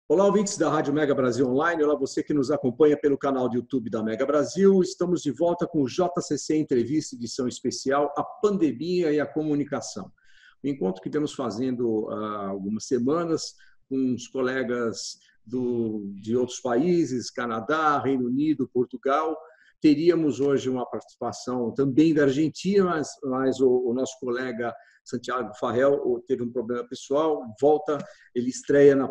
Olá, ouvintes da Rádio Mega Brasil Online. Olá, você que nos acompanha pelo canal do YouTube da Mega Brasil. Estamos de volta com o JCC Entrevista, edição especial, a pandemia e a comunicação. O encontro que estamos fazendo há algumas semanas com os colegas de outros países, Canadá, Reino Unido, Portugal. Teríamos hoje uma participação também da Argentina, mas o nosso colega Santiago Farrell teve um problema pessoal, ele estreia numa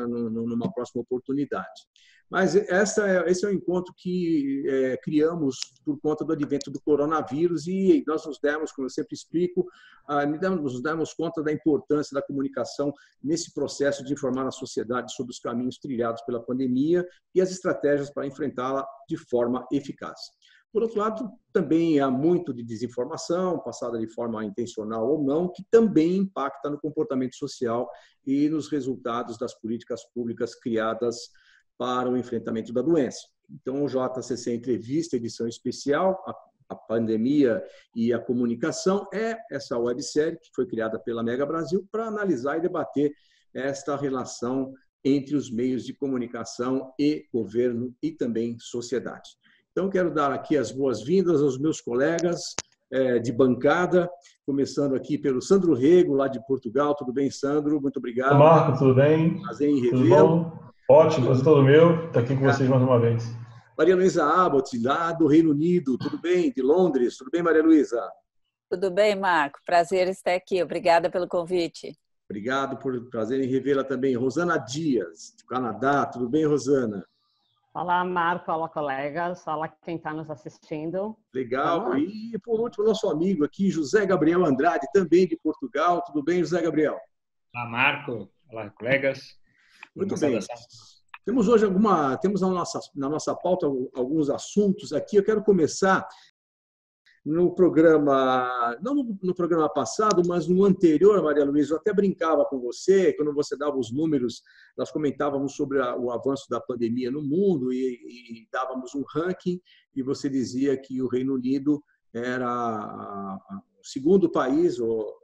próxima oportunidade. Mas esse é um encontro que criamos por conta do advento do coronavírus e nós nos demos, como eu sempre explico, nos demos conta da importância da comunicação nesse processo de informar a sociedade sobre os caminhos trilhados pela pandemia e as estratégias para enfrentá-la de forma eficaz. Por outro lado, também há muito de desinformação, passada de forma intencional ou não, que também impacta no comportamento social e nos resultados das políticas públicas criadas para o enfrentamento da doença. Então, o JCC Entrevista, edição especial, a pandemia e a comunicação, é essa websérie que foi criada pela Mega Brasil para analisar e debater esta relação entre os meios de comunicação e governo e também sociedade. Então, quero dar aqui as boas-vindas aos meus colegas de bancada, começando aqui pelo Sandro Rego, lá de Portugal. Tudo bem, Sandro? Muito obrigado. Olá, Marco, tudo bem? Prazer em Tudo revê-lo. bom? Ótimo, prazer todo meu estar aqui com vocês mais uma vez. Maria Luísa Abbott, lá do Reino Unido. Tudo bem? De Londres. Tudo bem, Maria Luísa? Tudo bem, Marco. Prazer estar aqui. Obrigada pelo convite. Obrigado por prazer em revê-la também. Rosana Dias, do Canadá. Tudo bem, Rosana? Olá, Marco. Olá, colegas. Olá, quem está nos assistindo. Legal. E, por último, nosso amigo aqui, José Gabriel Andrade, também de Portugal. Tudo bem, José Gabriel? Olá, Marco. Olá, colegas. Muito bem. Temos hoje na nossa pauta alguns assuntos aqui. Eu quero começar no programa, não no programa passado, mas no anterior, Maria Luísa, eu até brincava com você, quando você dava os números, nós comentávamos sobre o avanço da pandemia no mundo e dávamos um ranking, e você dizia que o Reino Unido era o segundo país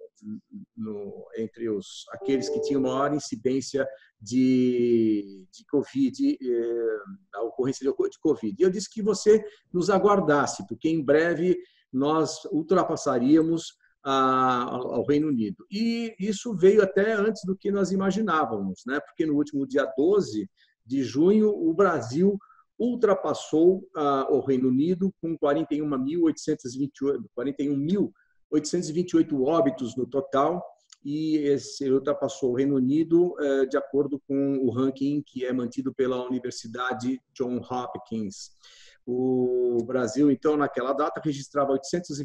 entre aqueles que tinham maior incidência de Covid, a ocorrência de Covid. E eu disse que você nos aguardasse, porque em breve nós ultrapassaríamos ao Reino Unido. E isso veio até antes do que nós imaginávamos, né? Porque no último dia 12 de junho, o Brasil ultrapassou o Reino Unido com 41.828 óbitos no total, e esse ultrapassou o Reino Unido de acordo com o ranking que é mantido pela Universidade Johns Hopkins. O Brasil, então, naquela data, registrava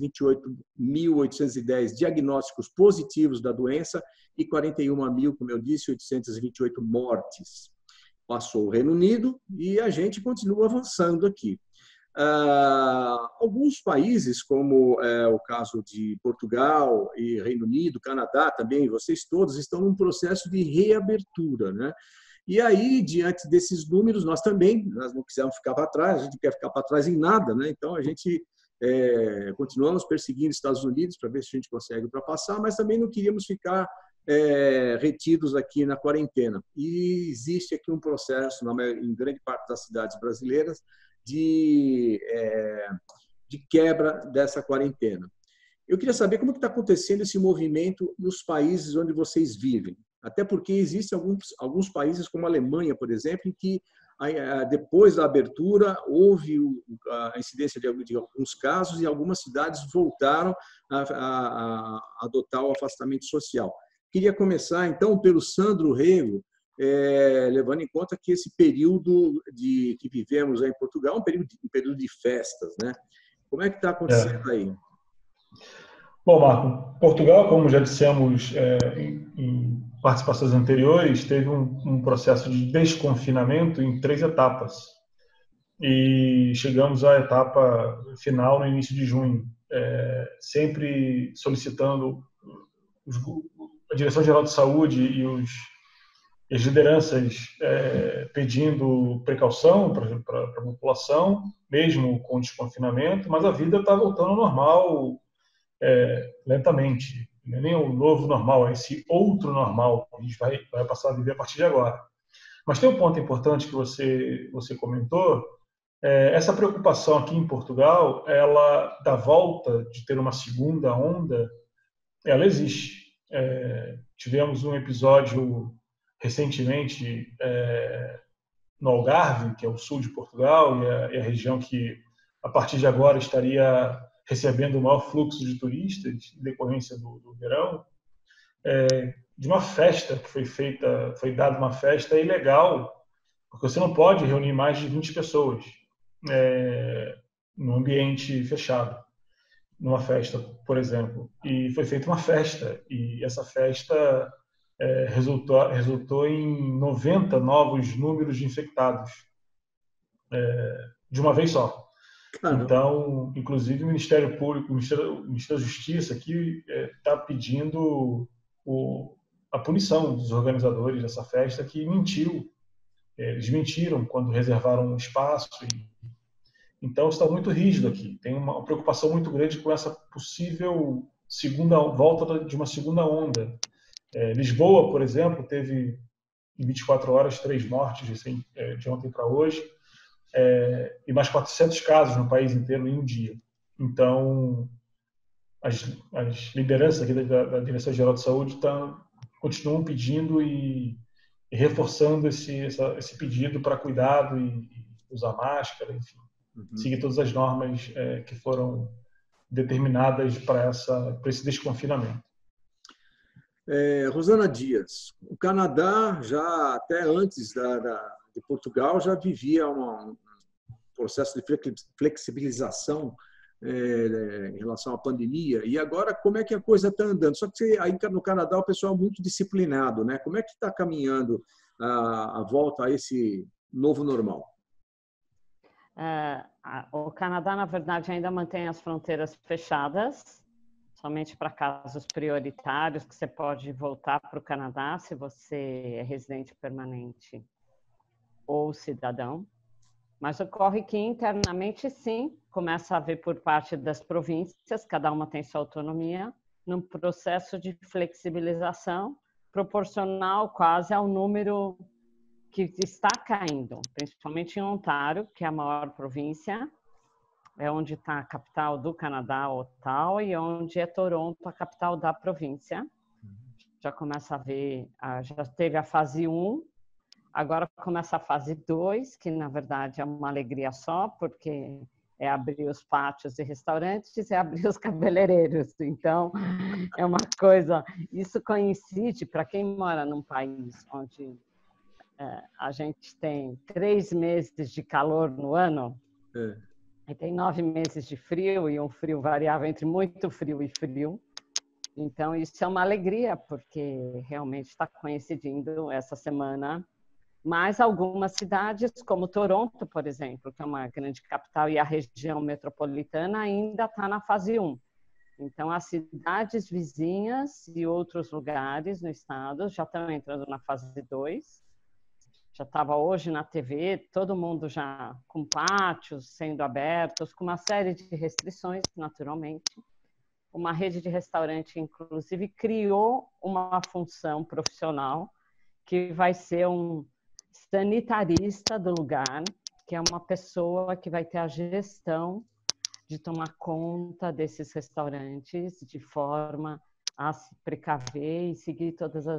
828.810 diagnósticos positivos da doença e 41.000, como eu disse, 828 mortes. Passou o Reino Unido e a gente continua avançando aqui. Alguns países, como o caso de Portugal e Reino Unido, Canadá também, vocês todos estão num processo de reabertura, né? E aí, diante desses números, nós não quisemos ficar para trás, a gente não quer ficar para trás em nada, né? Então, a gente continuamos perseguindo os Estados Unidos para ver se a gente consegue ultrapassar, mas também não queríamos ficar retidos aqui na quarentena. E existe aqui um processo, em grande parte das cidades brasileiras, de quebra dessa quarentena. Eu queria saber como está acontecendo esse movimento nos países onde vocês vivem. Até porque existem alguns países, como a Alemanha, por exemplo, em que depois da abertura houve a incidência de alguns casos e algumas cidades voltaram a adotar o afastamento social. Queria começar, então, pelo Sandro Rego, levando em conta que esse período que vivemos aí em Portugal é um período de festas, né? Como é que está acontecendo aí? Bom, Marco, Portugal, como já dissemos em participações anteriores, teve um processo de desconfinamento em 3 etapas. E chegamos à etapa final no início de junho, sempre solicitando a Direção-Geral de Saúde e as lideranças pedindo precaução para a população, mesmo com o desconfinamento, mas a vida está voltando ao normal lentamente. Não é nem o novo normal, é esse outro normal que a gente vai passar a viver a partir de agora. Mas tem um ponto importante que você comentou. Essa preocupação aqui em Portugal, ela da volta de ter uma segunda onda, ela existe. Tivemos um episódio recentemente no Algarve, que é o sul de Portugal, e a região que, a partir de agora, estaria recebendo o maior fluxo de turistas, em decorrência do verão, de uma festa que foi dada uma festa ilegal, porque você não pode reunir mais de 20 pessoas num ambiente fechado, numa festa, por exemplo. E foi feita uma festa, e essa festa resultou em 90 novos números de infectados, de uma vez só. Caramba. Então, inclusive, o Ministério Público, o Ministério da Justiça aqui está pedindo a punição dos organizadores dessa festa que mentiu. Eles mentiram quando reservaram um espaço. Então, está muito rígido aqui. Tem uma preocupação muito grande com essa possível volta de uma segunda onda. Lisboa, por exemplo, teve em 24 horas 3 mortes de ontem para hoje, e mais 400 casos no país inteiro em um dia. Então, as lideranças aqui da Direção-Geral de Saúde continuam pedindo e reforçando esse pedido para cuidado e usar máscara, enfim, seguir todas as normas que foram determinadas para esse desconfinamento. Rosana Dias, o Canadá já até antes de Portugal já vivia um processo de flexibilização em relação à pandemia, e agora como é que a coisa está andando? Só que aí no Canadá o pessoal é muito disciplinado, né? Como é que está caminhando a volta a esse novo normal? O Canadá, na verdade, ainda mantém as fronteiras fechadas, somente para casos prioritários, que você pode voltar para o Canadá se você é residente permanente ou cidadão. Mas ocorre que internamente, sim, começa a haver por parte das províncias, cada uma tem sua autonomia, num processo de flexibilização proporcional quase ao número que está caindo, principalmente em Ontário, que é a maior província, é onde está a capital do Canadá, Ottawa, e onde é Toronto, a capital da província. Já começa a ver, já teve a fase 1, agora começa a fase 2, que na verdade é uma alegria só, porque é abrir os pátios e restaurantes, é abrir os cabeleireiros. Então, é uma coisa... Isso coincide, para quem mora num país onde a gente tem 3 meses de calor no ano, e tem 9 meses de frio, e um frio variável entre muito frio e frio. Então, isso é uma alegria, porque realmente está coincidindo essa semana. Mas algumas cidades, como Toronto, por exemplo, que é uma grande capital, e a região metropolitana ainda está na fase 1. Então, as cidades vizinhas e outros lugares no estado já estão entrando na fase 2. Já estava hoje na TV, todo mundo já com pátios sendo abertos, com uma série de restrições, naturalmente. Uma rede de restaurante, inclusive, criou uma função profissional que vai ser um sanitarista do lugar, que é uma pessoa que vai ter a gestão de tomar conta desses restaurantes de forma a se precaver e seguir todas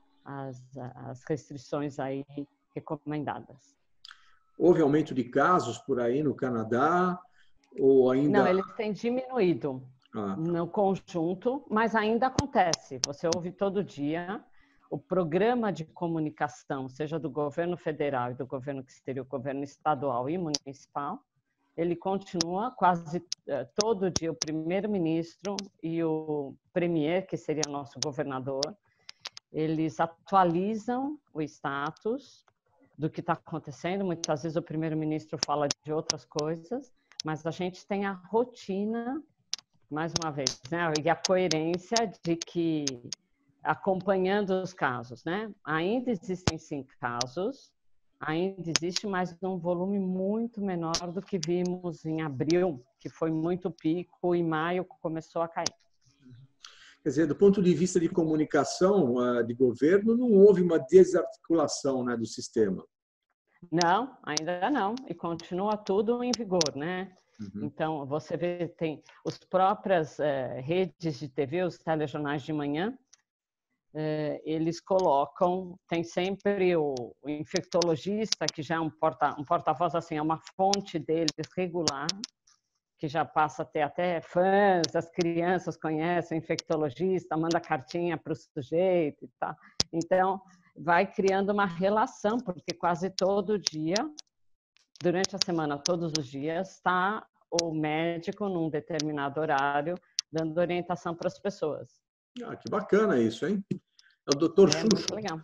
as restrições aí recomendadas. Houve aumento de casos por aí no Canadá ou ainda... Não, eles têm diminuído no conjunto, mas ainda acontece. Você ouve todo dia o programa de comunicação, seja do governo federal e do governo que seria o governo estadual e municipal, ele continua quase todo dia, o primeiro-ministro e o premier, que seria nosso governador, eles atualizam o status do que está acontecendo. Muitas vezes o primeiro-ministro fala de outras coisas, mas a gente tem a rotina, mais uma vez, né? E a coerência de que, acompanhando os casos, né? Ainda existem, sim, casos, ainda existe, mas num volume muito menor do que vimos em abril, que foi muito pico, e em maio começou a cair. Quer dizer, do ponto de vista de comunicação de governo, não houve uma desarticulação, né, do sistema. Não, ainda não. E continua tudo em vigor, né? Uhum. Então, você vê, tem as próprias redes de TV, os telejornais de manhã, eles colocam, tem sempre o infectologista, que já é um porta-voz, assim, é uma fonte deles regular, que já passa a ter até fãs, as crianças conhecem o infectologista, manda cartinha para o sujeito e tal. Então, vai criando uma relação, porque quase todo dia, durante a semana, todos os dias, está o médico num determinado horário dando orientação para as pessoas. Ah, que bacana isso, hein? É o Dr. Xuxa. Muito legal.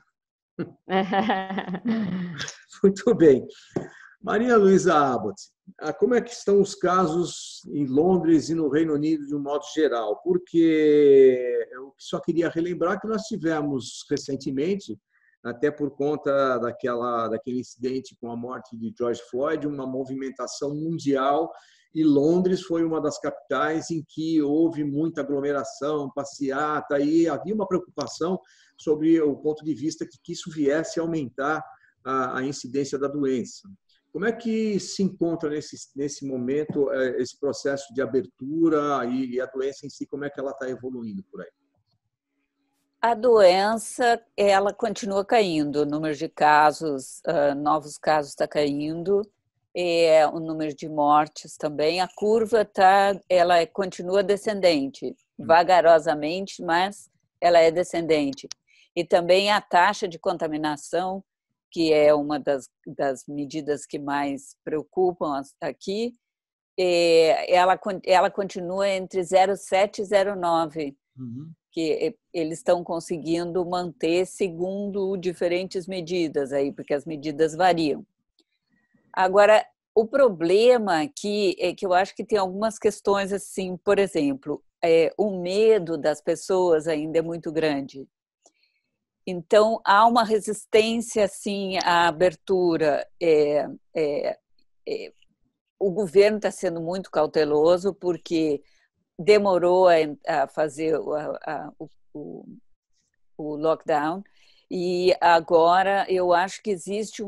Muito bem. Maria Luísa Abbott, como é que estão os casos em Londres e no Reino Unido de um modo geral? Porque eu só queria relembrar que nós tivemos recentemente, até por conta daquele incidente com a morte de George Floyd, uma movimentação mundial, e Londres foi uma das capitais em que houve muita aglomeração, passeata, e havia uma preocupação sobre o ponto de vista que isso viesse a aumentar a incidência da doença. Como é que se encontra nesse momento esse processo de abertura e a doença em si, como é que ela está evoluindo por aí? A doença, ela continua caindo, o número de casos, novos casos está caindo, o número de mortes também. A curva ela continua descendente, vagarosamente, mas ela é descendente. E também a taxa de contaminação, que é uma das medidas que mais preocupam aqui, ela continua entre 0,7 e 0,9, que eles estão conseguindo manter segundo diferentes medidas, aí, porque as medidas variam. Agora, o problema aqui é que eu acho que tem algumas questões assim, por exemplo, o medo das pessoas ainda é muito grande. Então, há uma resistência, assim, à abertura. O governo está sendo muito cauteloso porque demorou a fazer o lockdown e agora eu acho que existe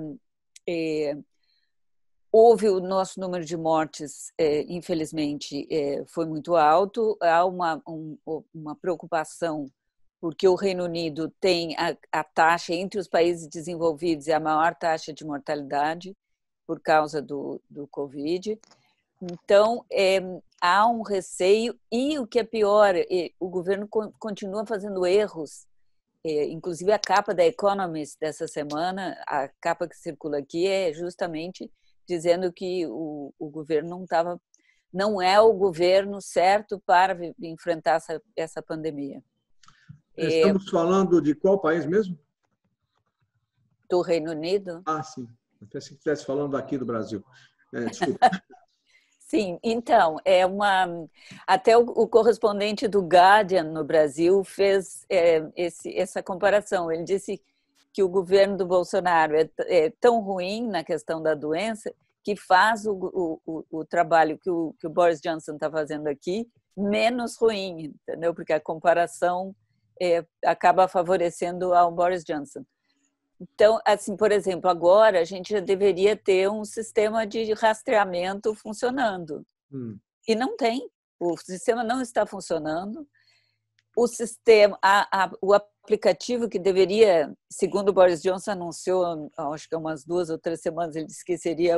houve o nosso número de mortes, infelizmente, foi muito alto. Há uma preocupação porque o Reino Unido tem a taxa, entre os países desenvolvidos, é a maior taxa de mortalidade por causa do Covid. Então, há um receio e, o que é pior, o governo continua fazendo erros. Inclusive, a capa da Economist dessa semana, a capa que circula aqui, é justamente dizendo que o governo não é o governo certo para enfrentar essa pandemia. Estamos falando de qual país mesmo? Do Reino Unido. Ah, sim. Eu pensei que estivesse falando aqui do Brasil. Desculpa. Sim, então, até o correspondente do Guardian no Brasil fez essa comparação. Ele disse que o governo do Bolsonaro é tão ruim na questão da doença que faz o trabalho que o Boris Johnson está fazendo aqui menos ruim, entendeu? Porque a comparação acaba favorecendo ao Boris Johnson. Então, assim, por exemplo, agora a gente já deveria ter um sistema de rastreamento funcionando. E não tem. O sistema não está funcionando. O sistema, o aplicativo que deveria, segundo o Boris Johnson anunciou, acho que há umas 2 ou 3 semanas, ele disse que seria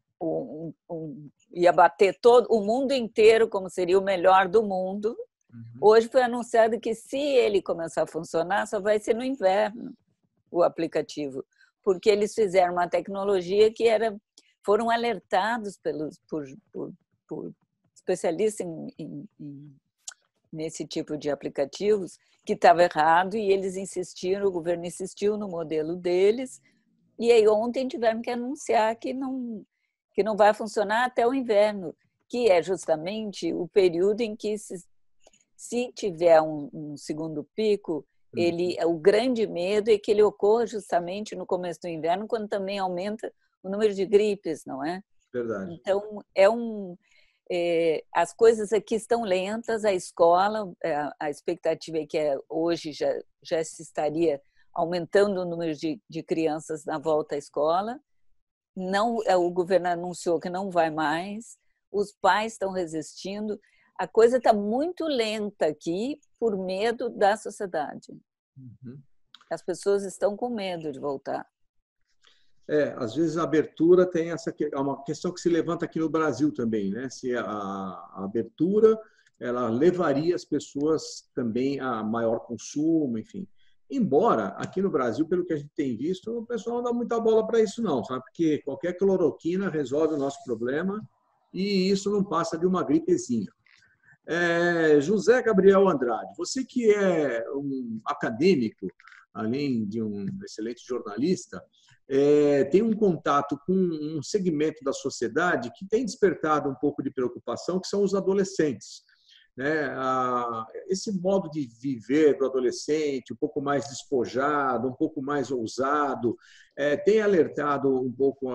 ia bater todo o mundo inteiro como seria o melhor do mundo. Hoje foi anunciado que, se ele começar a funcionar, só vai ser no inverno o aplicativo, porque eles fizeram uma tecnologia que foram alertados por especialistas nesse tipo de aplicativos que estava errado, e eles insistiram, o governo insistiu no modelo deles, e aí ontem tiveram que anunciar que não vai funcionar até o inverno, que é justamente o período em que, se tiver um segundo pico, o grande medo é que ele ocorra justamente no começo do inverno, quando também aumenta o número de gripes, não é? Verdade. Então, As coisas aqui estão lentas, a escola, a expectativa é que hoje já se estaria aumentando o número de crianças na volta à escola. Não, o governo anunciou que não vai mais, os pais estão resistindo. A coisa está muito lenta aqui por medo da sociedade. Uhum. As pessoas estão com medo de voltar. Às vezes a abertura tem uma questão que se levanta aqui no Brasil também, né? Se a abertura ela levaria as pessoas também a maior consumo, enfim. Embora aqui no Brasil, pelo que a gente tem visto, o pessoal não dá muita bola para isso não, sabe? Porque qualquer cloroquina resolve o nosso problema e isso não passa de uma gripezinha. José Gabriel Andrade, você que é um acadêmico, além de um excelente jornalista, tem um contato com um segmento da sociedade que tem despertado um pouco de preocupação, que são os adolescentes. Esse modo de viver do adolescente, um pouco mais despojado, um pouco mais ousado, tem alertado um pouco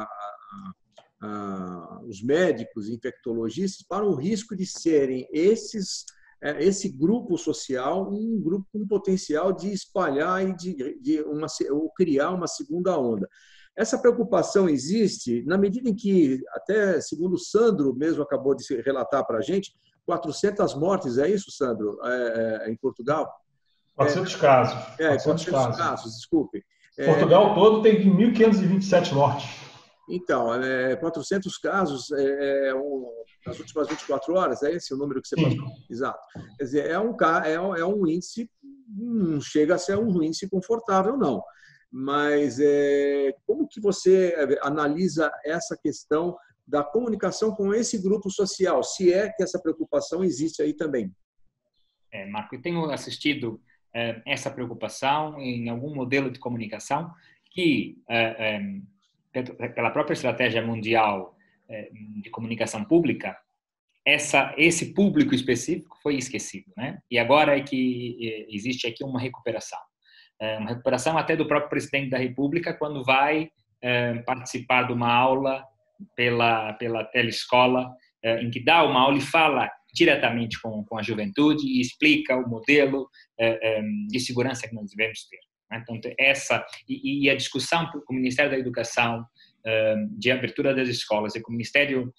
os médicos infectologistas para o risco de serem esse grupo social um grupo com potencial de espalhar e ou criar uma segunda onda. Essa preocupação existe na medida em que, até segundo o Sandro mesmo acabou de relatar para a gente, 400 mortes, é isso, Sandro, em Portugal? 400 casos. 400 casos, desculpe. Portugal todo tem 1.527 mortes. Então, 400 casos nas últimas 24 horas, é esse o número que você passou? Exato. Quer dizer, é um índice, não chega a ser um índice confortável, não. Mas como que você analisa essa questão da comunicação com esse grupo social, se é que essa preocupação existe aí também? Marco, eu tenho assistido essa preocupação em algum modelo de comunicação que, pela própria estratégia mundial de comunicação pública, esse público específico foi esquecido, né? E agora é que existe aqui uma recuperação até do próprio presidente da República quando vai participar de uma aula pela telescola, em que dá uma aula e fala diretamente com a juventude e explica o modelo de segurança que nós devemos ter. Então, e a discussão com o Ministério da Educação de abertura das escolas e com o Ministério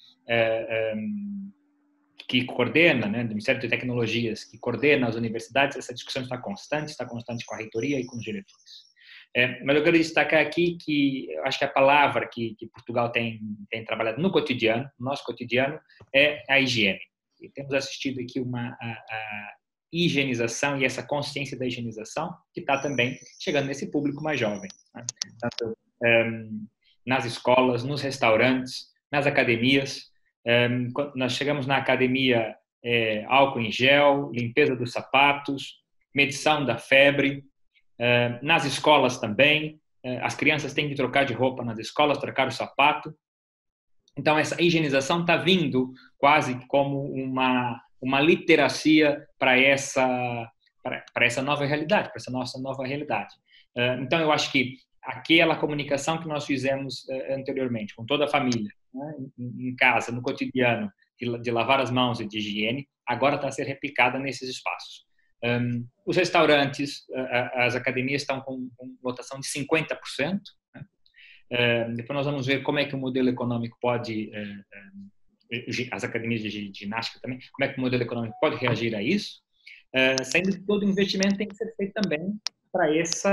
que coordena, né, do Ministério de Tecnologias, que coordena as universidades, essa discussão está constante com a reitoria e com os diretores. Mas eu quero destacar aqui que eu acho que a palavra que Portugal tem trabalhado no cotidiano, no nosso cotidiano, é a higiene. E temos assistido aqui a higienização e essa consciência da higienização que está também chegando nesse público mais jovem, né? Tanto nas escolas, nos restaurantes, nas academias. Nós chegamos na academia, álcool em gel, limpeza dos sapatos, medição da febre. Nas escolas também, as crianças têm que trocar de roupa nas escolas, trocar o sapato. Então, essa higienização está vindo quase como uma literacia para essa nova realidade, para essa nossa nova realidade. Então, eu acho que aquela comunicação que nós fizemos anteriormente, com toda a família, né, em casa, no cotidiano, de lavar as mãos e de higiene, agora está a ser replicada nesses espaços. Os restaurantes, as academias estão com lotação de 50%. Né? Depois nós vamos ver como é que o modelo econômico pode, as academias de ginástica também, como é que o modelo econômico pode reagir a isso, sendo que todo investimento tem que ser feito também para esse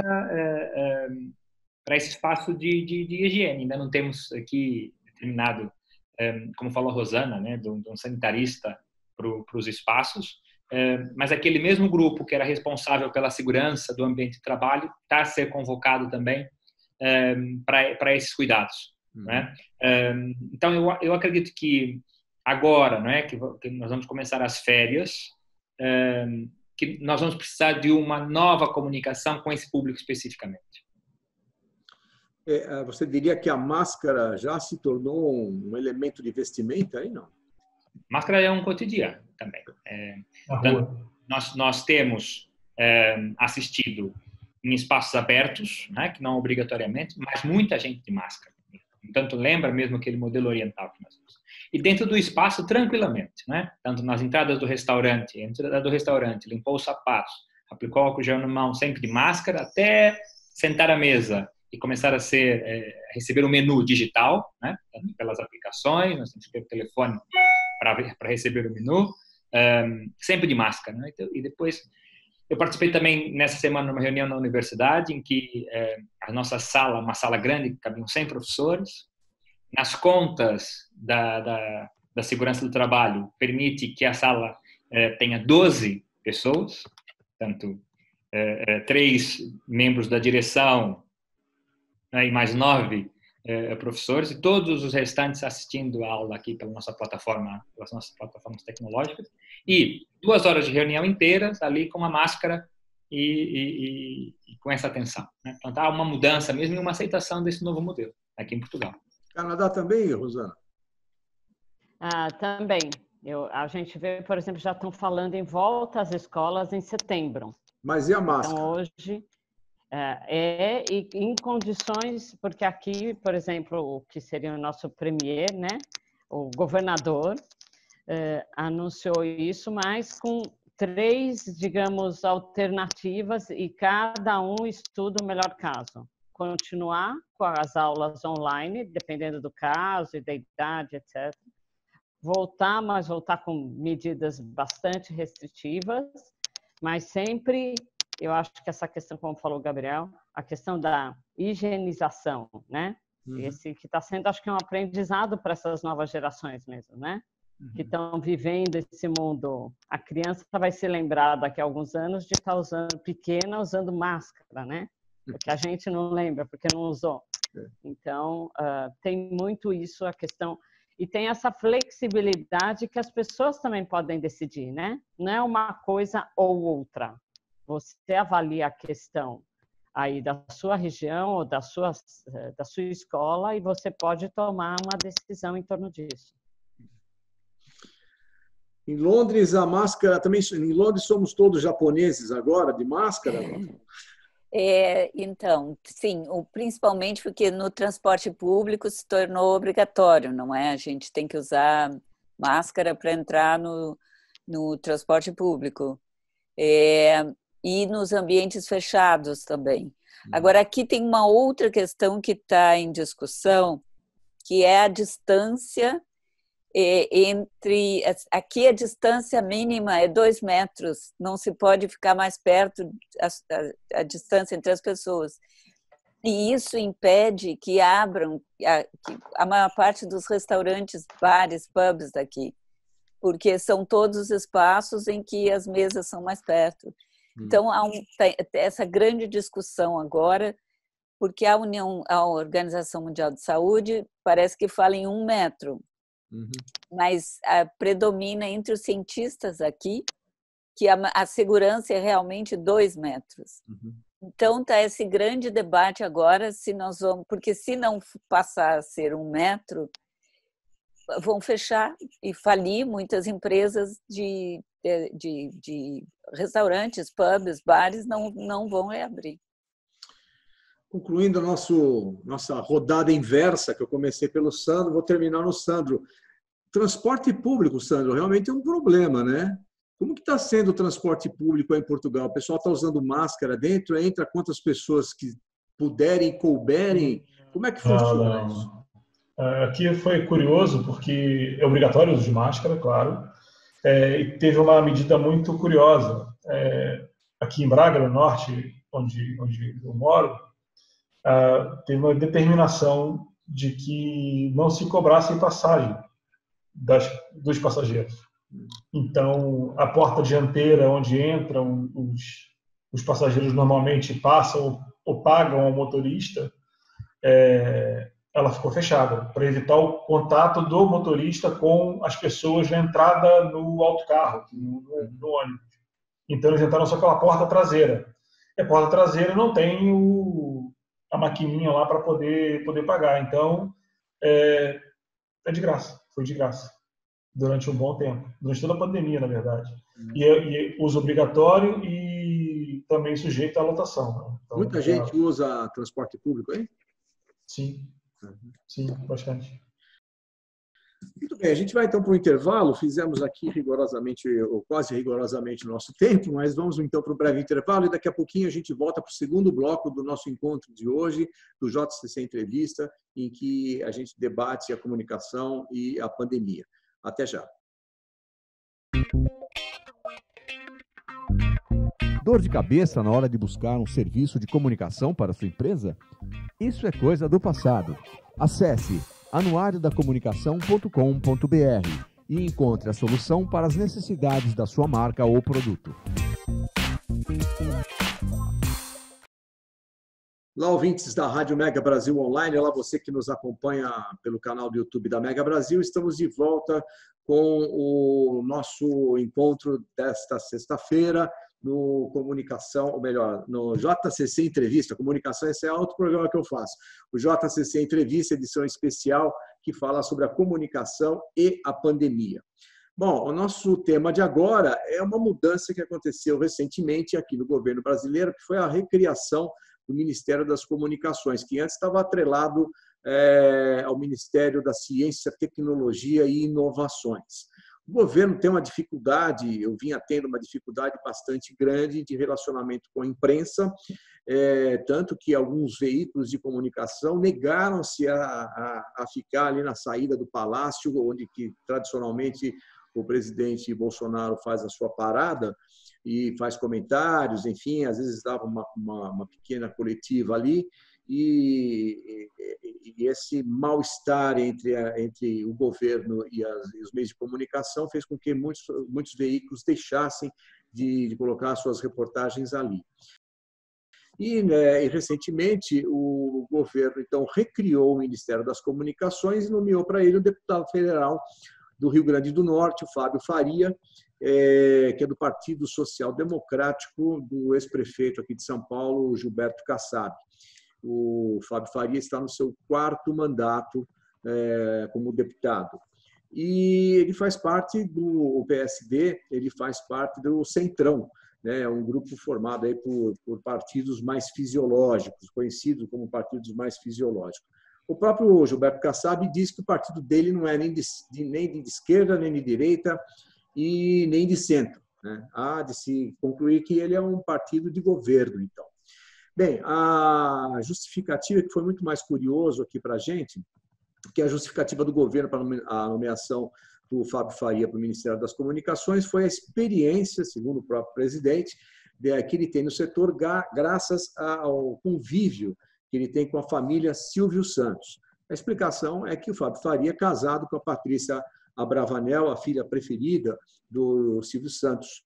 espaço de higiene. Ainda não temos aqui determinado, como falou a Rosana, né, de um sanitarista para os espaços, mas aquele mesmo grupo que era responsável pela segurança do ambiente de trabalho está a ser convocado também para esses cuidados. Né? Então, eu acredito que agora, não é, que nós vamos começar as férias, que nós vamos precisar de uma nova comunicação com esse público especificamente. Você diria que a máscara já se tornou um elemento de vestimenta aí, não? Máscara é um cotidiano também. Nós temos assistido em espaços abertos, né, que não obrigatoriamente, mas muita gente de máscara. Tanto lembra mesmo aquele modelo oriental que nós temos. E dentro do espaço, tranquilamente, né? Tanto nas entradas do restaurante, limpou os sapatos, aplicou álcool gel na mão, sempre de máscara, até sentar à mesa e começar a receber o menu digital, né? Pelas aplicações, nós temos que ter o telefone para receber o menu, sempre de máscara, né? E depois eu participei também nessa semana numa reunião na universidade em que a nossa sala, uma sala grande, que cabiam 100 professores, nas contas da segurança do trabalho, permite que a sala tenha 12 pessoas, tanto 3 membros da direção, né, e mais 9 professores, e todos os restantes assistindo a aula aqui pelas nossas plataformas tecnológicas, e 2 horas de reunião inteiras ali com uma máscara e com essa atenção, né? Então, há uma mudança mesmo e uma aceitação desse novo modelo aqui em Portugal. Canadá também, Rosana? Também. A gente vê, por exemplo, já estão falando em volta às escolas em setembro. Mas e a máscara? Então, hoje, e em condições, porque aqui, por exemplo, o que seria o nosso premier, né, o governador, anunciou isso, mas com 3, digamos, alternativas e cada um estuda o melhor caso. Continuar com as aulas online, dependendo do caso e da idade, etc. Mas voltar com medidas bastante restritivas, mas sempre, eu acho que essa questão, como falou o Gabriel, a questão da higienização, né? Esse que está sendo, acho que um aprendizado para essas novas gerações mesmo, né? Que estão vivendo esse mundo. A criança vai se lembrar daqui a alguns anos de estar usando máscara, né? Porque a gente não lembra, porque não usou. Então, tem muito isso, a questão. E tem essa flexibilidade que as pessoas também podem decidir, né? Não é uma coisa ou outra. Você avalia a questão aí da sua região ou da sua escola e você pode tomar uma decisão em torno disso. Em Londres, a máscara também. Em Londres, somos todos japoneses agora, de máscara? Então, sim, principalmente porque no transporte público se tornou obrigatório, não é? A gente tem que usar máscara para entrar no transporte público. E nos ambientes fechados também. Agora, aqui tem uma outra questão que está em discussão, que é a distância aqui a distância mínima é 2 metros, não se pode ficar mais perto a distância entre as pessoas. E isso impede que abram a maior parte dos restaurantes, bares, pubs daqui, porque são todos os espaços em que as mesas são mais perto. Então, há essa grande discussão agora, porque a Organização Mundial de Saúde parece que fala em 1 metro, mas predomina entre os cientistas aqui que a segurança é realmente 2 metros. Então, está esse grande debate agora, porque se não passar a ser 1 metro, vão fechar e falir muitas empresas de restaurantes, pubs, bares, não vão reabrir. Concluindo a nossa rodada inversa, que eu comecei pelo Sandro, vou terminar no Sandro. Transporte público, Sandro, realmente é um problema, né? Como que está sendo o transporte público aí em Portugal? O pessoal está usando máscara dentro? Entra quantas pessoas que puderem, couberem? Como é que funciona isso? Aqui foi curioso, porque é obrigatório o uso de máscara, claro, e teve uma medida muito curiosa. Aqui em Braga, no norte, onde eu moro, teve uma determinação de que não se cobrasse passagem dos passageiros. Então, a porta dianteira, onde entram os passageiros normalmente passam ou pagam ao motorista, ela ficou fechada, para evitar o contato do motorista com as pessoas na entrada no autocarro, no ônibus. Então, eles entraram só pela porta traseira. E a porta traseira não tem a maquininha lá para poder pagar. Então, é de graça, foi de graça, durante um bom tempo, durante toda a pandemia, na verdade. E uso obrigatório e também sujeito à lotação. Né? Então, muita gente usa transporte público aí? Sim. Sim, bastante. Muito bem, a gente vai então para o intervalo. Fizemos aqui rigorosamente, ou quase rigorosamente, o nosso tempo, mas vamos então para o breve intervalo e daqui a pouquinho a gente volta para o segundo bloco do nosso encontro de hoje, do JCC Entrevista, em que a gente debate a comunicação e a pandemia. Até já. Dor de cabeça na hora de buscar um serviço de comunicação para sua empresa? Isso é coisa do passado. Acesse anuariodacomunicação.com.br e encontre a solução para as necessidades da sua marca ou produto. Olá, ouvintes da Rádio Mega Brasil Online, olá você que nos acompanha pelo canal do YouTube da Mega Brasil. Estamos de volta com o nosso encontro desta sexta-feira no Comunicação, ou melhor, no JCC Entrevista. Comunicação, esse é outro programa que eu faço. O JCC Entrevista, edição especial, que fala sobre a comunicação e a pandemia. Bom, o nosso tema de agora é uma mudança que aconteceu recentemente aqui no governo brasileiro, que foi a recriação do Ministério das Comunicações, que antes estava atrelado ao Ministério da Ciência, Tecnologia e Inovações. O governo tem uma dificuldade, eu vinha tendo uma dificuldade bastante grande de relacionamento com a imprensa, tanto que alguns veículos de comunicação negaram-se a ficar ali na saída do Palácio, onde que tradicionalmente o presidente Bolsonaro faz a sua parada e faz comentários, enfim, às vezes dava uma pequena coletiva ali, e esse mal-estar entre o governo e os meios de comunicação fez com que muitos veículos deixassem de colocar suas reportagens ali. E recentemente, o governo, então, recriou o Ministério das Comunicações e nomeou para ele o deputado federal do Rio Grande do Norte, o Fábio Faria, que é do Partido Social Democrático do ex-prefeito aqui de São Paulo, Gilberto Kassab. O Fábio Faria está no seu 4º mandato como deputado. E ele faz parte do PSD, ele faz parte do Centrão, né? Um grupo formado aí por partidos mais fisiológicos, conhecidos como partidos mais fisiológicos. O próprio Gilberto Kassab diz que o partido dele não é nem de esquerda, nem de direita e nem de centro, né? Há de se concluir que ele é um partido de governo, então. Bem, a justificativa, que foi muito mais curioso aqui para a gente, que a justificativa do governo para a nomeação do Fábio Faria para o Ministério das Comunicações foi a experiência, segundo o próprio presidente, que ele tem no setor graças ao convívio que ele tem com a família Silvio Santos. A explicação é que o Fábio Faria é casado com a Patrícia Abravanel, a filha preferida do Silvio Santos,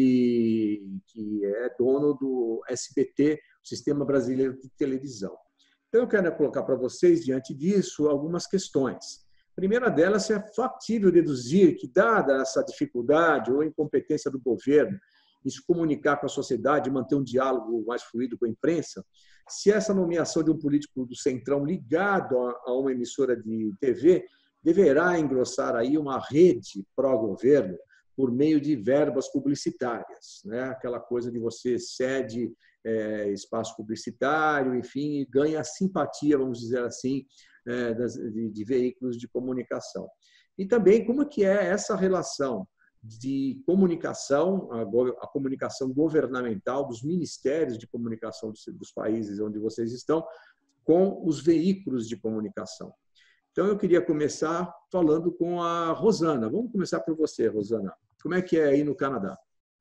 e que é dono do SBT, Sistema Brasileiro de Televisão. Então, eu quero colocar para vocês, diante disso, algumas questões. A primeira delas é factível deduzir que, dada essa dificuldade ou incompetência do governo em se comunicar com a sociedade e manter um diálogo mais fluido com a imprensa, se essa nomeação de um político do Centrão ligado a uma emissora de TV deverá engrossar aí uma rede pró-governo por meio de verbas publicitárias, né? Aquela coisa de você cede espaço publicitário, enfim, e ganha a simpatia, vamos dizer assim, de veículos de comunicação. E também como que é essa relação de comunicação, a comunicação governamental dos ministérios de comunicação dos países onde vocês estão, com os veículos de comunicação. Então, eu queria começar falando com a Rosana. Vamos começar por você, Rosana. Como é que é aí no Canadá?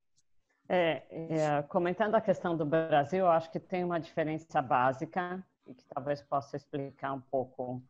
Comentando a questão do Brasil, eu acho que tem uma diferença básica e que talvez possa explicar um pouco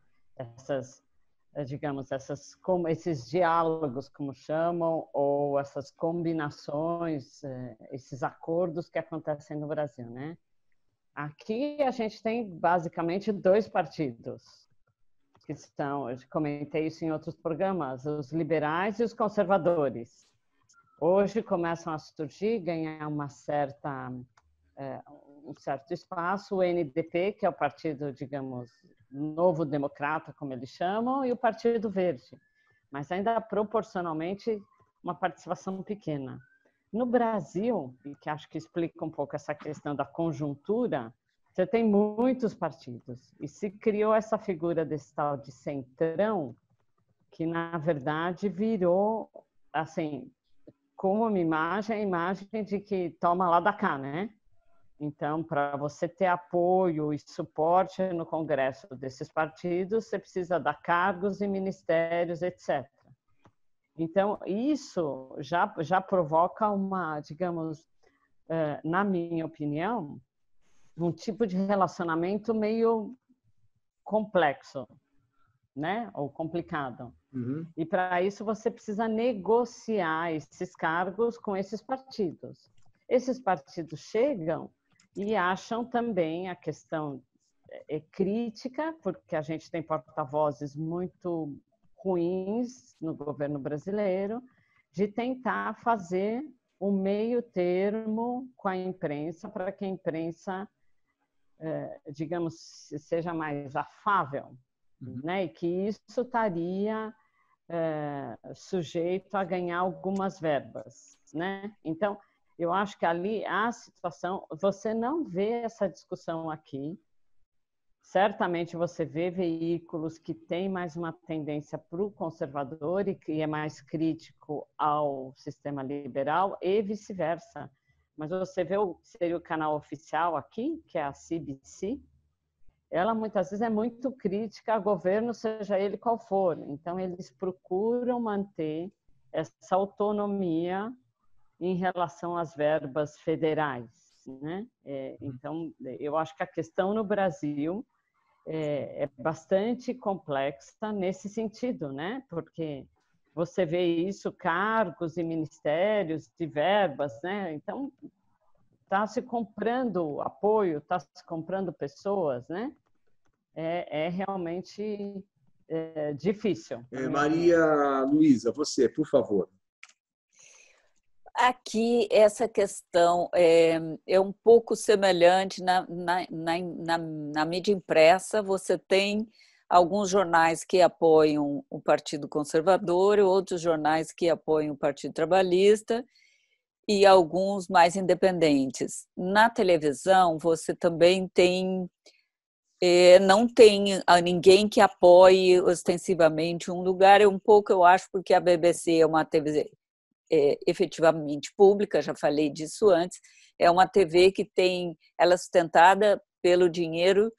esses diálogos, como chamam, ou essas combinações, esses acordos que acontecem no Brasil, né? Aqui a gente tem basicamente 2 partidos, que são, eu comentei isso em outros programas, os liberais e os conservadores. Hoje começam a surgir, ganhar um certo espaço, o NDP, que é o partido, digamos, Novo Democrata, como eles chamam, e o Partido Verde, mas ainda proporcionalmente uma participação pequena. No Brasil, e que acho que explica um pouco essa questão da conjuntura, você tem muitos partidos. E se criou essa figura desse tal de centrão, que, na verdade, virou, assim, como uma imagem, a imagem de que toma lá da cá, né? Então, para você ter apoio e suporte no Congresso desses partidos, você precisa dar cargos e ministérios, etc. Então, isso já provoca uma, digamos, na minha opinião, um tipo de relacionamento meio complexo, né? Ou complicado. Uhum. E para isso você precisa negociar esses cargos com esses partidos. Esses partidos chegam e acham também a questão crítica, porque a gente tem porta-vozes muito ruins no governo brasileiro, de tentar fazer um meio termo com a imprensa para que a imprensa, digamos, seja mais afável, né? E que isso estaria sujeito a ganhar algumas verbas, né? Então, eu acho que ali a situação, você não vê essa discussão aqui. Certamente você vê veículos que têm mais uma tendência para o conservador e que é mais crítico ao sistema liberal e vice-versa. Mas você vê seria o canal oficial aqui, que é a CBC, ela muitas vezes é muito crítica ao governo, seja ele qual for. Então, eles procuram manter essa autonomia em relação às verbas federais, né? Então, eu acho que a questão no Brasil é bastante complexa nesse sentido, né? Porque você vê isso, cargos e ministérios de verbas, né? Então, está se comprando apoio, está se comprando pessoas, né? É realmente difícil. Maria Luísa, você, por favor. Aqui, essa questão é um pouco semelhante na mídia impressa. Você tem alguns jornais que apoiam o Partido Conservador e outros jornais que apoiam o Partido Trabalhista e alguns mais independentes. Na televisão, você também tem... não tem ninguém que apoie ostensivamente um lugar. É um pouco, eu acho, porque a BBC é uma TV efetivamente pública, já falei disso antes, é uma TV que ela é sustentada pelo dinheiro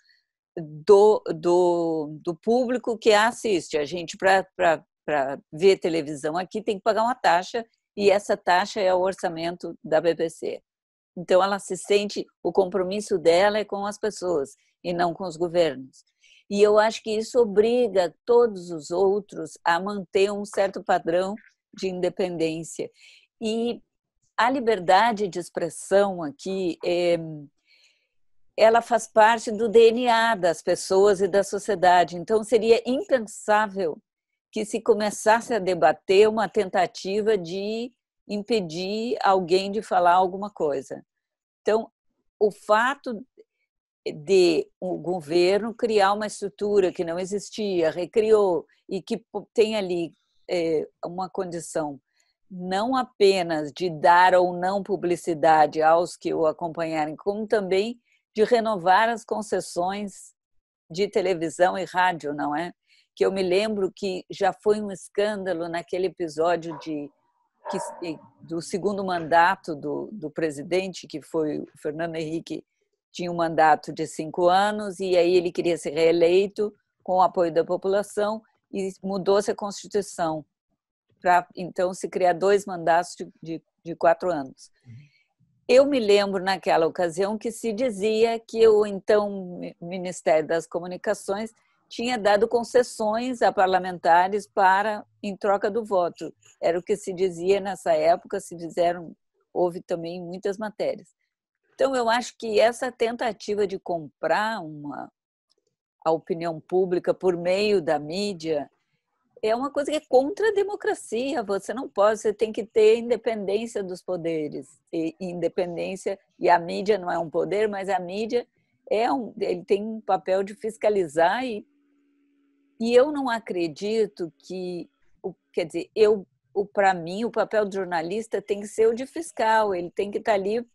do público que a assiste. A gente, para ver televisão aqui, tem que pagar uma taxa, e essa taxa é o orçamento da BBC. Então, ela se sente, o compromisso dela é com as pessoas e não com os governos. E eu acho que isso obriga todos os outros a manter um certo padrão de independência. E a liberdade de expressão aqui, ela faz parte do DNA das pessoas e da sociedade. Então, seria impensável que se começasse a debater uma tentativa de impedir alguém de falar alguma coisa. Então, o fato de o governo criar uma estrutura que não existia, recriou, e que tem ali uma condição não apenas de dar ou não publicidade aos que o acompanharem, como também de renovar as concessões de televisão e rádio, não é? Que eu me lembro que já foi um escândalo naquele episódio do segundo mandato do presidente, que foi o Fernando Henrique, tinha um mandato de 5 anos, e aí ele queria ser reeleito com o apoio da população, e mudou-se a Constituição para, então, se criar 2 mandatos de 4 anos. Eu me lembro, naquela ocasião, que se dizia que o então Ministério das Comunicações tinha dado concessões a parlamentares em troca do voto. Era o que se dizia nessa época, houve também muitas matérias. Então, eu acho que essa tentativa de comprar a opinião pública por meio da mídia é uma coisa que é contra a democracia. Você não pode, você tem que ter independência dos poderes. E a mídia não é um poder, mas a mídia ele tem um papel de fiscalizar, e eu não acredito quer dizer, para mim, o papel do jornalista tem que ser o de fiscal, ele tem que estar ali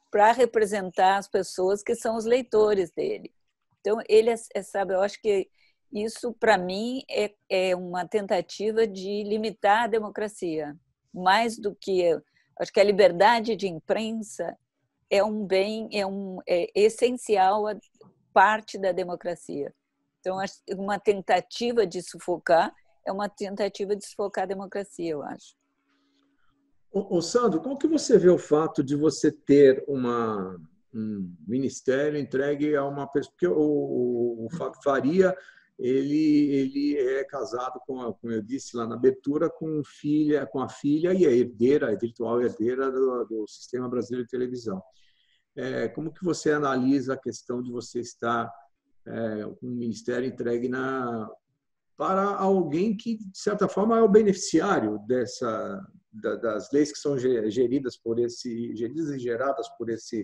para representar as pessoas que são os leitores dele. Então, ele sabe, eu acho que isso, para mim, é uma tentativa de limitar a democracia. Mais do que... Acho que a liberdade de imprensa é um bem, é essencial, parte da democracia. Então, uma tentativa de sufocar é uma tentativa de sufocar a democracia, eu acho. Sandro, como que você vê o fato de você ter um ministério entregue a uma pessoa? Porque o Fábio Faria, ele é casado como eu disse lá na abertura, com a filha e a virtual herdeira do Sistema Brasileiro de Televisão. Como que você analisa a questão de você estar com um ministério entregue para alguém que, de certa forma, é o beneficiário das leis que são geridas e geradas por esse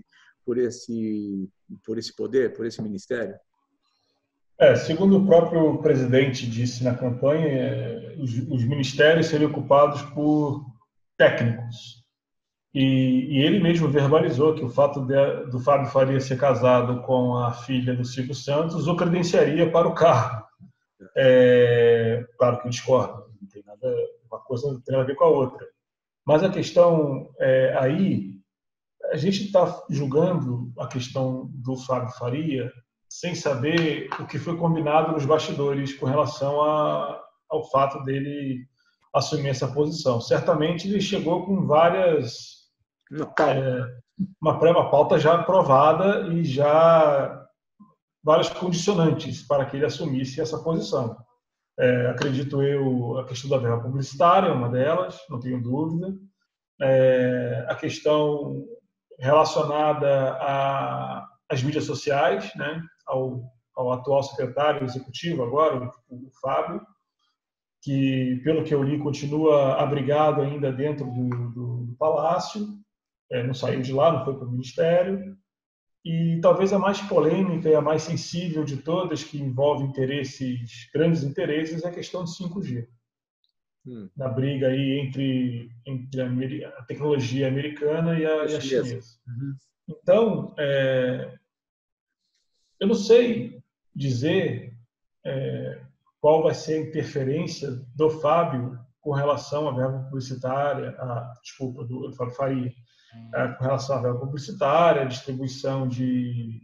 poder, por esse ministério? Segundo o próprio presidente disse na campanha, os ministérios seriam ocupados por técnicos. E ele mesmo verbalizou que o fato do Fábio Faria ser casado com a filha do Silvio Santos o credenciaria para o cargo. Claro que eu discordo, não tem nada, uma coisa não tem nada a ver com a outra. Mas a questão aí, a gente está julgando a questão do Fábio Faria sem saber o que foi combinado nos bastidores com relação ao fato dele assumir essa posição. Certamente ele chegou com uma pauta já aprovada e já várias condicionantes para que ele assumisse essa posição. Acredito eu, a questão da verba publicitária é uma delas, não tenho dúvida. A questão relacionada às mídias sociais, né, ao atual secretário executivo agora, o Fábio, que, pelo que eu li, continua abrigado ainda dentro do Palácio, não saiu de lá, não foi para o Ministério. E talvez a mais polêmica e a mais sensível de todas, que envolve grandes interesses, é a questão de 5G. Na briga aí entre a tecnologia americana e a chinesa. Então, eu não sei dizer qual vai ser a interferência do Fábio com relação à verba publicitária, do Fábio Faria, com relação à verba publicitária, distribuição de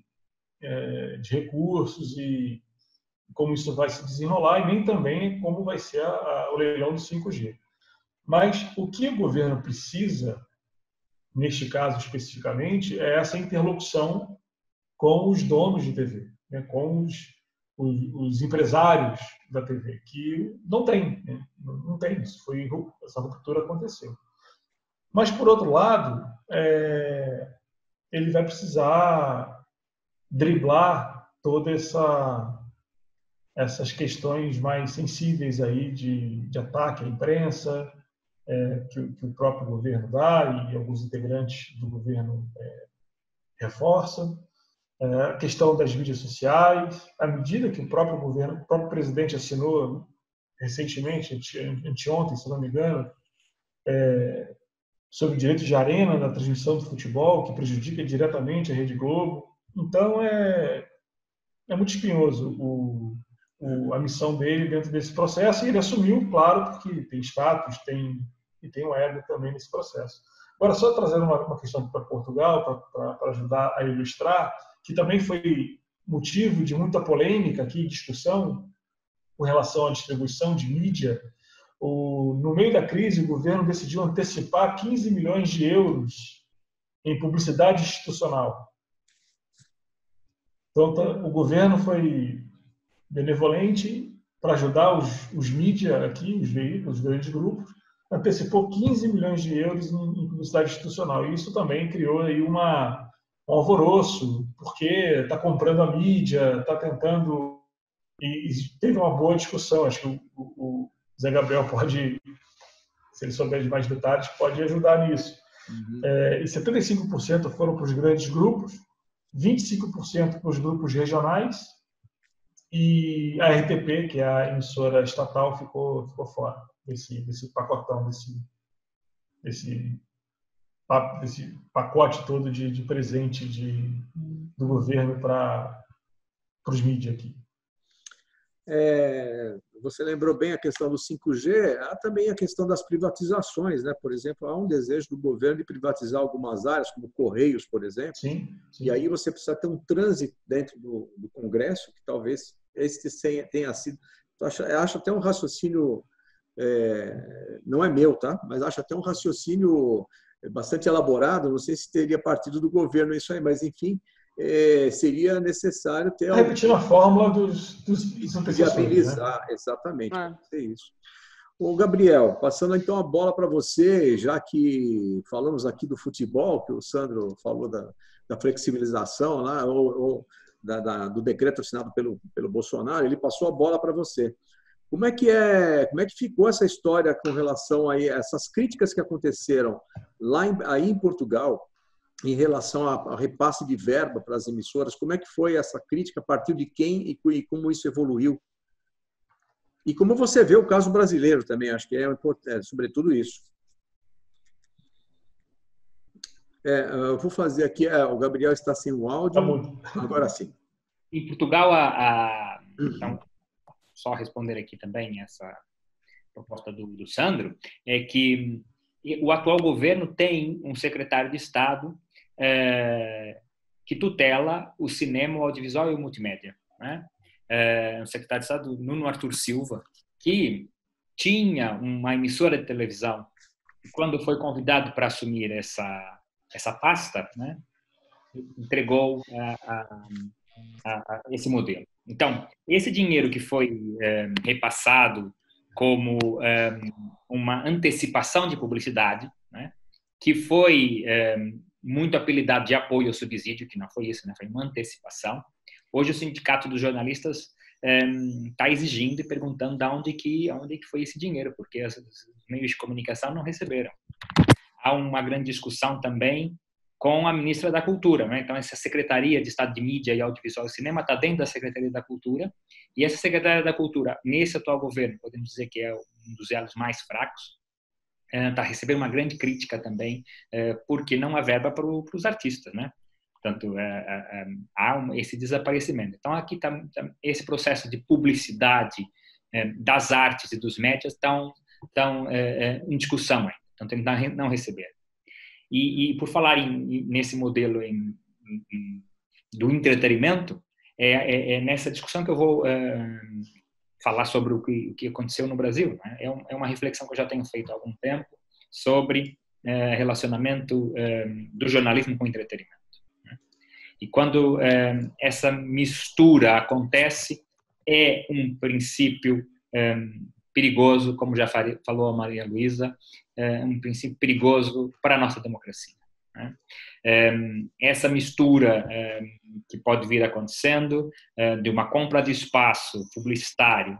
recursos e como isso vai se desenrolar, e nem também como vai ser o leilão do 5G. Mas o que o governo precisa, neste caso especificamente, é essa interlocução com os donos de TV, né, com os empresários da TV, que não tem, né, não tem isso. Essa ruptura aconteceu. Mas, por outro lado, ele vai precisar driblar todas essas questões mais sensíveis aí de ataque à imprensa, que o próprio governo dá e alguns integrantes do governo reforçam. A questão das mídias sociais, à medida que o próprio presidente assinou recentemente, anteontem, se não me engano, sobre o direito de arena na transmissão do futebol, que prejudica diretamente a Rede Globo. Então, é muito espinhoso a missão dele dentro desse processo, e ele assumiu, claro, porque tem status e tem um ego também nesse processo. Agora, só trazendo uma questão para Portugal, para ajudar a ilustrar, que também foi motivo de muita polêmica aqui, discussão, com relação à distribuição de mídia. No meio da crise, o governo decidiu antecipar 15 milhões de euros em publicidade institucional. Então, o governo foi benevolente para ajudar os mídias aqui, os veículos, os grandes grupos, antecipou 15 milhões de euros em publicidade institucional. E isso também criou aí um alvoroço, porque está comprando a mídia, está tentando... E teve uma boa discussão. Acho que o Zé Gabriel pode, se ele souber de mais detalhes, pode ajudar nisso. E 75% foram para os grandes grupos, 25% para os grupos regionais, e a RTP, que é a emissora estatal, ficou fora desse pacotão, desse pacote todo de presente do governo para os mídias aqui. Você lembrou bem a questão do 5G, há também a questão das privatizações, né? Por exemplo, há um desejo do governo de privatizar algumas áreas, como Correios, por exemplo. Sim. E aí você precisa ter um trânsito dentro do Congresso, que talvez esse tenha sido... Eu acho até um raciocínio, não é meu, tá? Mas acho até um raciocínio bastante elaborado, não sei se teria partido do governo isso aí, mas enfim, seria necessário ter... Repetindo a fórmula dos viabilizar, né? Exatamente, é isso. Ô, Gabriel, passando então a bola para você, já que falamos aqui do futebol, que o Sandro falou da flexibilização lá, ou do decreto assinado pelo Bolsonaro, ele passou a bola para você. Como é que ficou essa história com relação a essas críticas que aconteceram aí em Portugal, em relação ao repasse de verba para as emissoras? Como é que foi essa crítica, a partir de quem e como isso evoluiu? E como você vê o caso brasileiro também, acho que é importante, sobretudo isso. Eu vou fazer aqui, o Gabriel está sem o áudio, agora sim. Em Portugal, então, só responder aqui também essa proposta do Sandro, é que o atual governo tem um secretário de Estado que tutela o cinema, o audiovisual e o multimédia, né? O secretário de Estado, Nuno Artur Silva, que tinha uma emissora de televisão, e quando foi convidado para assumir essa pasta, né, entregou esse modelo. Então, esse dinheiro que foi repassado como uma antecipação de publicidade, né, que foi muito apelidado de apoio ao subsídio, que não foi isso, né, foi uma antecipação. Hoje o Sindicato dos Jornalistas está exigindo e perguntando de onde que foi esse dinheiro, porque os meios de comunicação não receberam. Há uma grande discussão também com a ministra da Cultura, né? Então, essa Secretaria de Estado de Mídia e Audiovisual e Cinema está dentro da Secretaria da Cultura, e essa Secretaria da Cultura, nesse atual governo, podemos dizer que é um dos elos mais fracos, está recebendo uma grande crítica também, porque não há verba para os artistas, né? Portanto, há esse desaparecimento. Então, aqui está esse processo de publicidade das artes e dos médias estão em discussão ainda, então tentando não receber. E por falar nesse modelo do entretenimento, é nessa discussão que eu vou falar sobre o que aconteceu no Brasil, né? É uma reflexão que eu já tenho feito há algum tempo sobre relacionamento do jornalismo com o entretenimento. E quando essa mistura acontece, é um princípio perigoso, como já falou a Maria Luísa, um princípio perigoso para a nossa democracia, né? Essa mistura que pode vir acontecendo de uma compra de espaço publicitário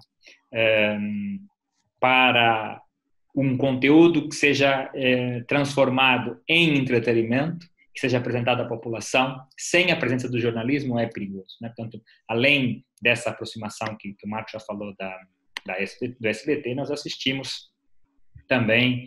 para um conteúdo que seja transformado em entretenimento, que seja apresentado à população, sem a presença do jornalismo, é perigoso, né? Portanto, além dessa aproximação que o Marco já falou do SBT, nós assistimos também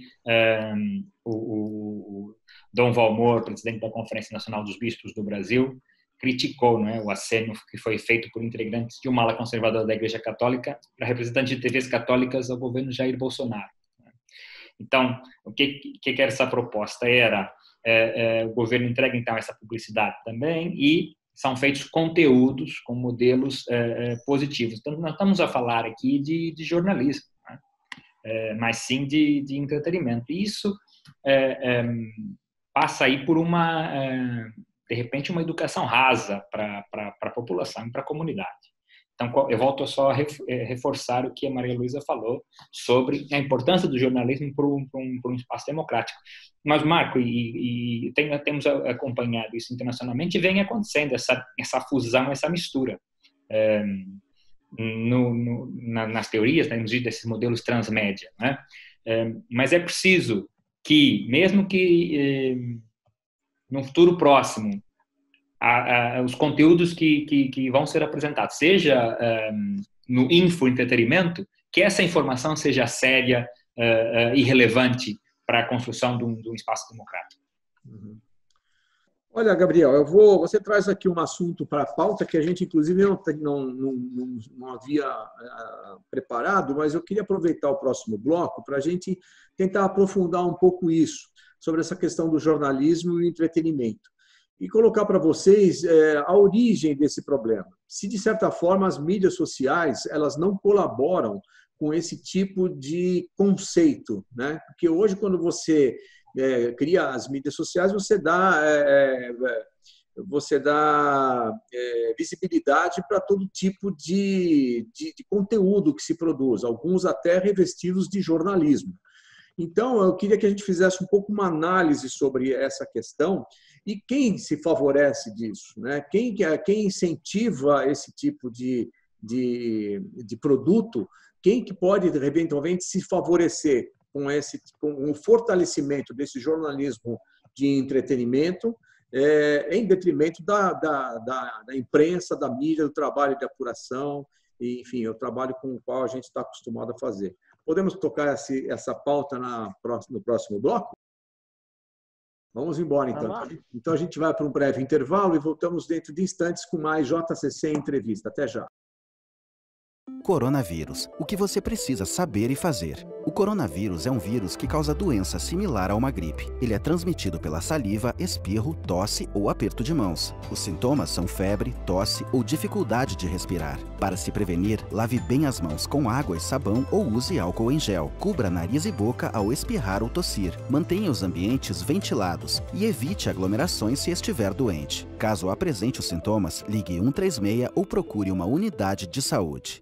o Dom Valmor, presidente da Conferência Nacional dos Bispos do Brasil, criticou, né, o aceno que foi feito por integrantes de uma ala conservadora da Igreja Católica para representantes de TVs católicas ao governo Jair Bolsonaro. Então, o que era essa proposta? Era o governo entrega, então, essa publicidade também e são feitos conteúdos com modelos positivos. Então, nós estamos a falar aqui de jornalismo, né? Mas sim de entretenimento. E isso passa aí por de repente, uma educação rasa para a população e para a comunidade. Então, eu volto a só reforçar o que a Maria Luísa falou sobre a importância do jornalismo para um espaço democrático. Mas, Marco, temos acompanhado isso internacionalmente e vem acontecendo essa fusão, essa mistura. Nas teorias, temos visto esses modelos transmédia, né? Mas é preciso que, mesmo que no futuro próximo, os conteúdos que vão ser apresentados, seja no infoentretenimento, que essa informação seja séria e relevante para a construção de um espaço democrático. Uhum. Olha, Gabriel, você traz aqui um assunto para a pauta que a gente, inclusive, não havia preparado, mas eu queria aproveitar o próximo bloco para a gente tentar aprofundar um pouco isso, sobre essa questão do jornalismo e entretenimento. E colocar para vocês a origem desse problema. Se, de certa forma, as mídias sociais elas não colaboram com esse tipo de conceito, né? Porque hoje, quando você cria as mídias sociais, você dá visibilidade para todo tipo de conteúdo que se produz, alguns até revestidos de jornalismo. Então, eu queria que a gente fizesse um pouco uma análise sobre essa questão e quem se favorece disso, né? Quem incentiva esse tipo de produto, quem que pode, eventualmente, se favorecer com o fortalecimento desse jornalismo de entretenimento, em detrimento da imprensa, da mídia, do trabalho de apuração, e, enfim, o trabalho com o qual a gente está acostumado a fazer. Podemos tocar essa pauta no próximo bloco? Vamos embora, então. Então, a gente vai para um breve intervalo e voltamos dentro de instantes com mais JCC Entrevista. Até já. Coronavírus. O que você precisa saber e fazer. O coronavírus é um vírus que causa doença similar a uma gripe. Ele é transmitido pela saliva, espirro, tosse ou aperto de mãos. Os sintomas são febre, tosse ou dificuldade de respirar. Para se prevenir, lave bem as mãos com água e sabão ou use álcool em gel. Cubra nariz e boca ao espirrar ou tossir. Mantenha os ambientes ventilados e evite aglomerações se estiver doente. Caso apresente os sintomas, ligue 136 ou procure uma unidade de saúde.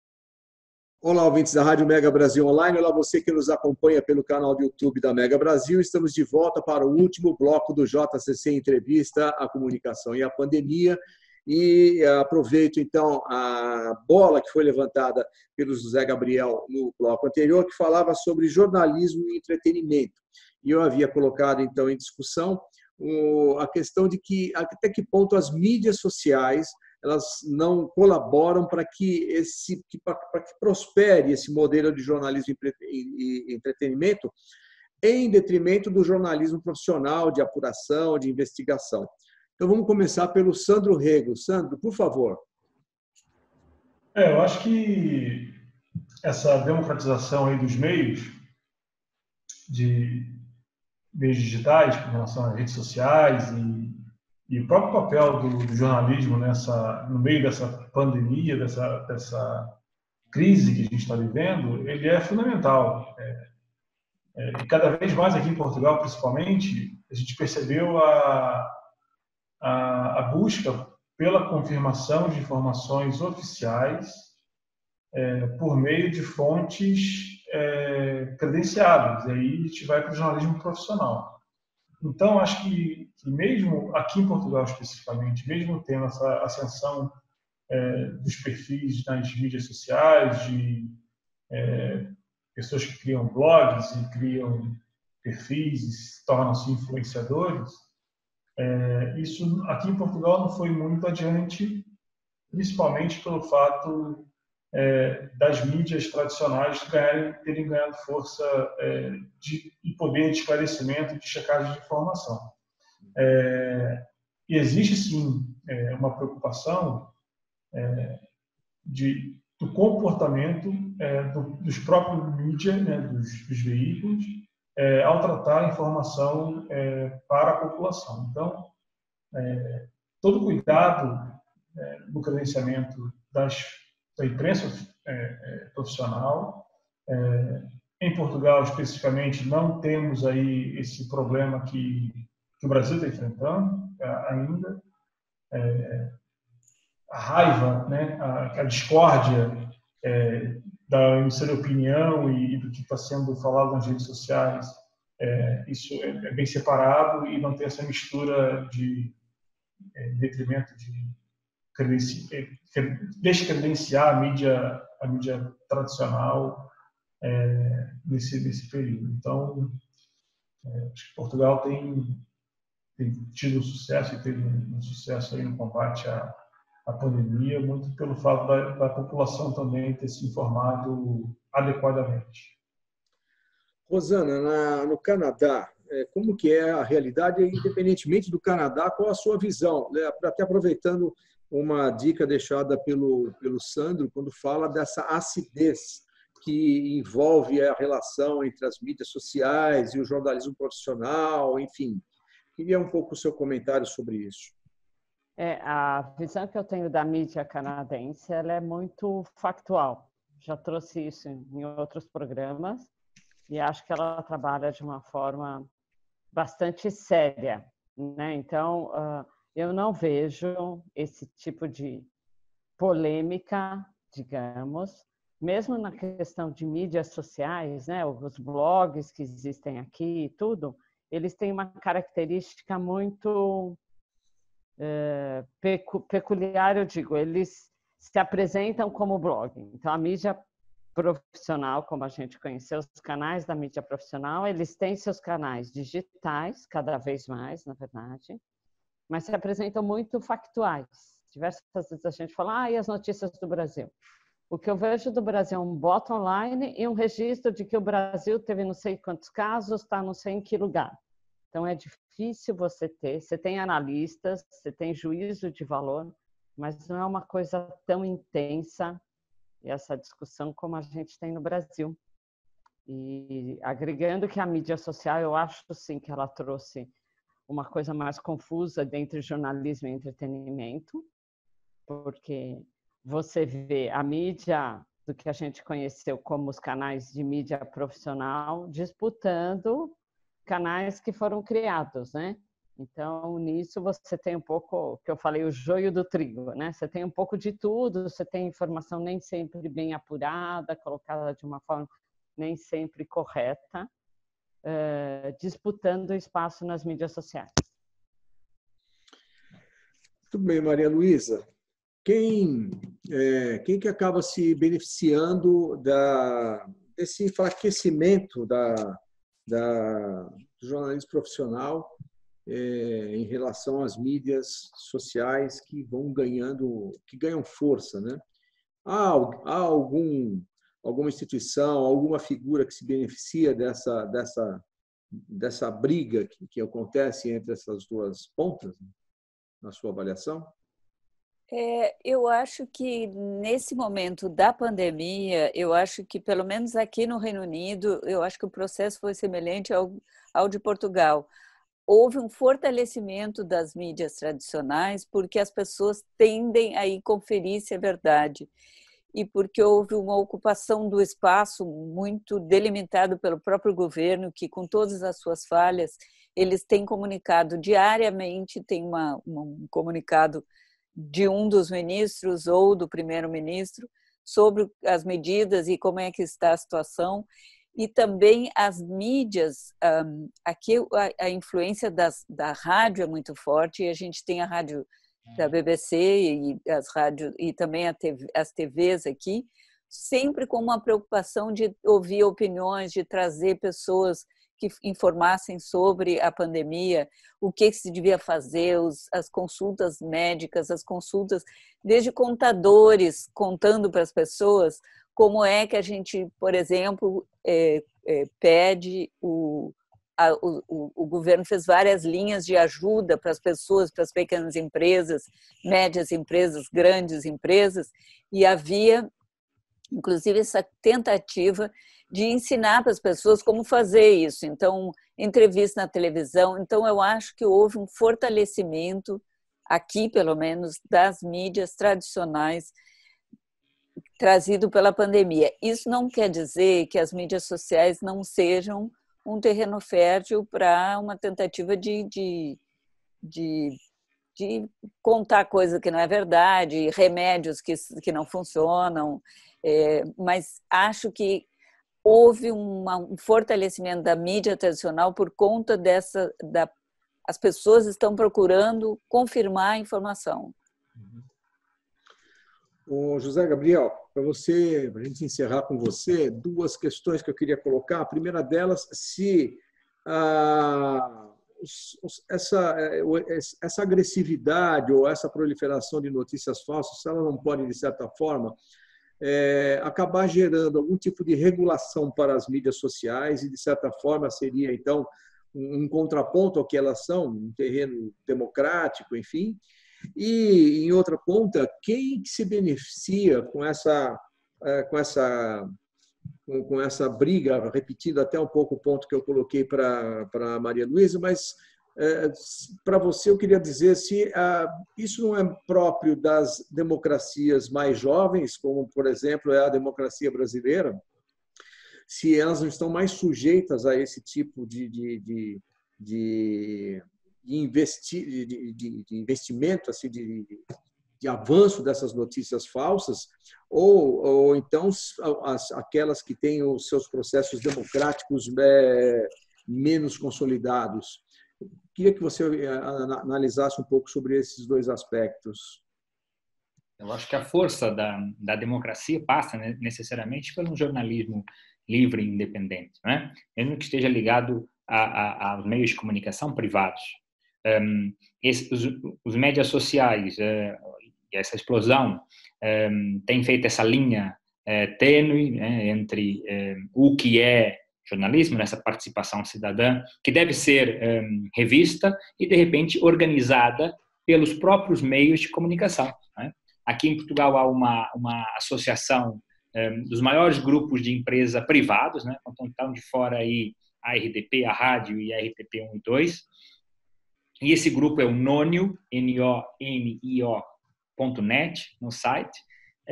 Olá, ouvintes da Rádio Mega Brasil Online. Olá, você que nos acompanha pelo canal do YouTube da Mega Brasil. Estamos de volta para o último bloco do JCC Entrevista, a comunicação e a pandemia. E aproveito, então, a bola que foi levantada pelo José Gabriel no bloco anterior, que falava sobre jornalismo e entretenimento. E eu havia colocado, então, em discussão a questão de que até que ponto as mídias sociais elas não colaboram para que prospere esse modelo de jornalismo e entretenimento em detrimento do jornalismo profissional, de apuração, de investigação. Então, vamos começar pelo Sandro Rego. Sandro, por favor. Eu acho que essa democratização aí dos meios digitais, com relação às redes sociais e o próprio papel do jornalismo no meio dessa pandemia, dessa crise que a gente está vivendo, ele é fundamental. E cada vez mais aqui em Portugal, principalmente, a gente percebeu a busca pela confirmação de informações oficiais por meio de fontes credenciadas. E aí a gente vai para o jornalismo profissional. Então, acho que mesmo aqui em Portugal especificamente, mesmo tendo essa ascensão dos perfis nas mídias sociais, de pessoas que criam blogs e criam perfis e se tornam-se influenciadores, isso aqui em Portugal não foi muito adiante, principalmente pelo fato das mídias tradicionais terem ganhado força e poder de esclarecimento e de checagem de informação. E existe, sim, uma preocupação do comportamento dos próprios mídias, né, dos veículos, ao tratar a informação para a população. Então, todo cuidado no credenciamento da imprensa profissional. Em Portugal, especificamente, não temos aí esse problema que o Brasil está enfrentando ainda. A raiva, né, a discórdia da emissora de opinião e do que está sendo falado nas redes sociais, isso é bem separado e não tem essa mistura de detrimento de descredenciar a mídia tradicional nesse período. Então, acho que Portugal tem tido sucesso e teve um sucesso aí no combate à pandemia, muito pelo fato da população também ter se informado adequadamente. Rosana, no Canadá, como que é a realidade, independentemente do Canadá, qual a sua visão, né? Até aproveitando uma dica deixada pelo Sandro, quando fala dessa acidez que envolve a relação entre as mídias sociais e o jornalismo profissional, enfim. Queria um pouco o seu comentário sobre isso. A visão que eu tenho da mídia canadense, ela é muito factual. Já trouxe isso em outros programas e acho que ela trabalha de uma forma bastante séria, né? Então, eu não vejo esse tipo de polêmica, digamos, mesmo na questão de mídias sociais, né? Os blogs que existem aqui e tudo, eles têm uma característica muito peculiar, eu digo, eles se apresentam como blog. Então, a mídia profissional, como a gente conheceu, os canais da mídia profissional, eles têm seus canais digitais, cada vez mais, na verdade, mas se apresentam muito factuais. Diversas vezes a gente fala, e as notícias do Brasil? O que eu vejo do Brasil é um bot online e um registro de que o Brasil teve não sei quantos casos, está não sei em que lugar. Então, é difícil você tem analistas, você tem juízo de valor, mas não é uma coisa tão intensa essa discussão como a gente tem no Brasil. E agregando que a mídia social, eu acho sim que ela trouxe uma coisa mais confusa entre jornalismo e entretenimento, porque você vê a mídia do que a gente conheceu como os canais de mídia profissional disputando canais que foram criados, né? Então, nisso você tem um pouco, que eu falei, o joio do trigo, né? Você tem um pouco de tudo, você tem informação nem sempre bem apurada, colocada de uma forma nem sempre correta, disputando espaço nas mídias sociais. Muito bem, Maria Luísa. Quem que acaba se beneficiando desse enfraquecimento do jornalismo profissional em relação às mídias sociais que ganham força, né? Há alguma instituição, alguma figura que se beneficia dessa briga que acontece entre essas duas pontas, na sua avaliação? Eu acho que nesse momento da pandemia, eu acho que pelo menos aqui no Reino Unido, eu acho que o processo foi semelhante ao de Portugal. Houve um fortalecimento das mídias tradicionais porque as pessoas tendem a ir conferir se é verdade e porque houve uma ocupação do espaço muito delimitado pelo próprio governo, que com todas as suas falhas, eles têm comunicado diariamente, tem um comunicado de um dos ministros ou do primeiro-ministro sobre as medidas e como é que está a situação. E também as mídias, aqui a influência da rádio é muito forte, e a gente tem a rádio da BBC e também as TVs aqui, sempre com uma preocupação de ouvir opiniões, de trazer pessoas que informassem sobre a pandemia, o que se devia fazer, as consultas médicas, as consultas, desde contadores contando para as pessoas como é que a gente, por exemplo, pede, o governo fez várias linhas de ajuda para as pessoas, para as pequenas empresas, médias empresas, grandes empresas, e havia, inclusive, essa tentativa de ensinar para as pessoas como fazer isso. Então, entrevista na televisão. Então, eu acho que houve um fortalecimento, aqui pelo menos, das mídias tradicionais trazido pela pandemia. Isso não quer dizer que as mídias sociais não sejam um terreno fértil para uma tentativa de contar coisa que não é verdade, remédios que não funcionam, mas acho que houve um fortalecimento da mídia tradicional por conta as pessoas estão procurando confirmar a informação. O José Gabriel, para a gente encerrar com você, duas questões que eu queria colocar. A primeira delas, se essa agressividade ou essa proliferação de notícias falsas, se ela não pode, de certa forma, acabar gerando algum tipo de regulação para as mídias sociais e, de certa forma, seria, então, um contraponto ao que elas são, um terreno democrático, enfim. E, em outra ponta, quem se beneficia com essa briga, repetindo até um pouco o ponto que eu coloquei para a Maria Luísa, mas para você eu queria dizer se isso não é próprio das democracias mais jovens, como, por exemplo, é a democracia brasileira, se elas não estão mais sujeitas a esse tipo de investimento, assim, de avanço dessas notícias falsas, ou então aquelas que têm os seus processos democráticos menos consolidados. Queria que você analisasse um pouco sobre esses dois aspectos. Eu acho que a força da democracia passa necessariamente por um jornalismo livre e independente, né? Mesmo que esteja ligado aos meios de comunicação privados. Os médias sociais e essa explosão tem feito essa linha tênue, né, entre o que é jornalismo, nessa participação cidadã, que deve ser revista e, de repente, organizada pelos próprios meios de comunicação, né? Aqui em Portugal há uma associação dos maiores grupos de empresa privados, né? Então estão de fora aí a RDP, a Rádio e a RTP 1 e 2. E esse grupo é o Nonio, NONIO.net, no site.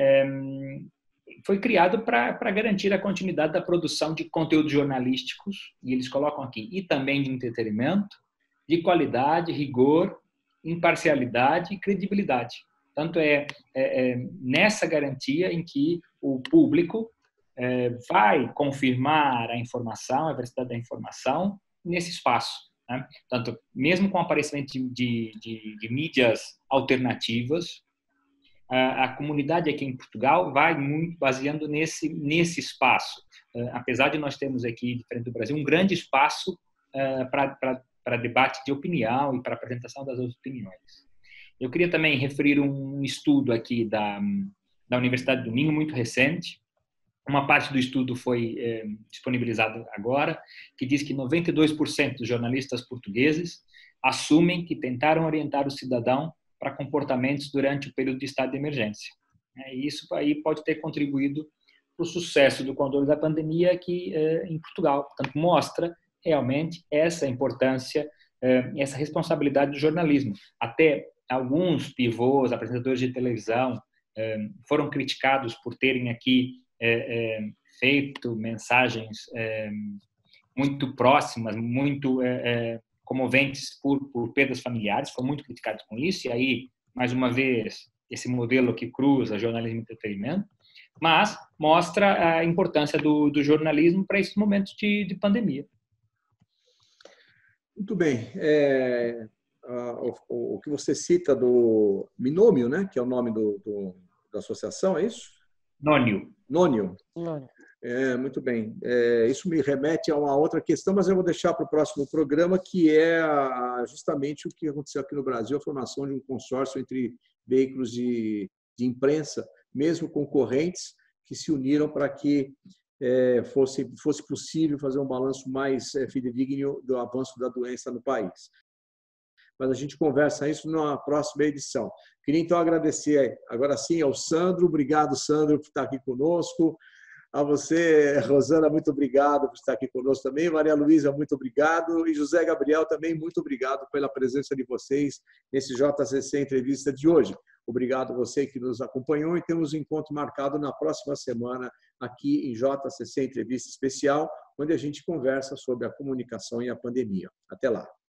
Foi criado para garantir a continuidade da produção de conteúdos jornalísticos, e eles colocam aqui, e também de entretenimento, de qualidade, rigor, imparcialidade e credibilidade. Tanto nessa garantia em que o público vai confirmar a informação, a veracidade da informação, nesse espaço, né? Tanto, mesmo com o aparecimento de mídias alternativas, a comunidade aqui em Portugal vai muito baseando nesse espaço. Apesar de nós termos aqui, diferente do Brasil, um grande espaço para debate de opinião e para apresentação das opiniões. Eu queria também referir um estudo aqui da Universidade do Minho, muito recente. Uma parte do estudo foi disponibilizado agora, que diz que 92% dos jornalistas portugueses assumem que tentaram orientar o cidadão para comportamentos durante o período de estado de emergência. E isso aí pode ter contribuído para o sucesso do controle da pandemia aqui em Portugal. Portanto, mostra realmente essa importância, essa responsabilidade do jornalismo. Até alguns pivôs, apresentadores de televisão, foram criticados por terem aqui feito mensagens muito próximas, muito comoventes por perdas familiares, foram muito criticados com isso, e aí, mais uma vez, esse modelo que cruza jornalismo e entretenimento, mas mostra a importância do jornalismo para esses momentos de pandemia. Muito bem. O que você cita do Minômio, né, que é o nome da associação, é isso? Nonio. Nonio. Muito bem. Isso me remete a uma outra questão, mas eu vou deixar para o próximo programa, que é justamente o que aconteceu aqui no Brasil, a formação de um consórcio entre veículos de imprensa, mesmo concorrentes, que se uniram para que fosse possível fazer um balanço mais fidedigno do avanço da doença no país. Mas a gente conversa isso na próxima edição. Queria, então, agradecer agora sim ao Sandro. Obrigado, Sandro, por estar aqui conosco. A você, Rosana, muito obrigado por estar aqui conosco também. Maria Luísa, muito obrigado. E José Gabriel, também muito obrigado pela presença de vocês nesse JCC Entrevista de hoje. Obrigado a você que nos acompanhou e temos um encontro marcado na próxima semana aqui em JCC Entrevista Especial, onde a gente conversa sobre a comunicação e a pandemia. Até lá.